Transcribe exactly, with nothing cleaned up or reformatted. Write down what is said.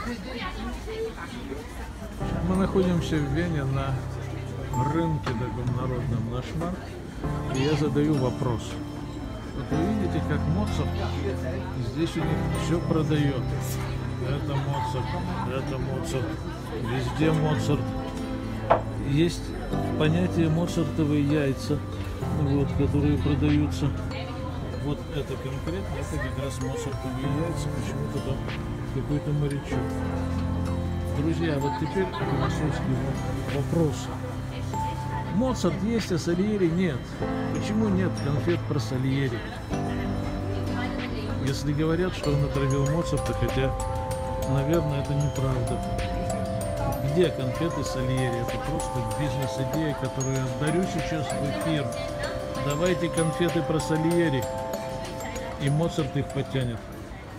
Мы находимся в Вене на рынке таком народном, наш марк, и я задаю вопрос. Вот вы видите, как Моцарт, здесь у них все продает. Это Моцарт, это Моцарт, везде Моцарт. Есть понятие моцартовые яйца, вот, которые продаются. Вот это конкретно, это как раз моцартовые яйца, почему-то там какой-то морячок. Друзья, вот теперь философский вопрос. Моцарт есть, а Сальери нет. Почему нет конфет про Сальери? Если говорят, что он отравил Моцарта, хотя, наверное, это неправда. Где конфеты Сальери? Это просто бизнес-идея, которую я дарю сейчас в эфир. Давайте конфеты про Сальери, и Моцарт их потянет.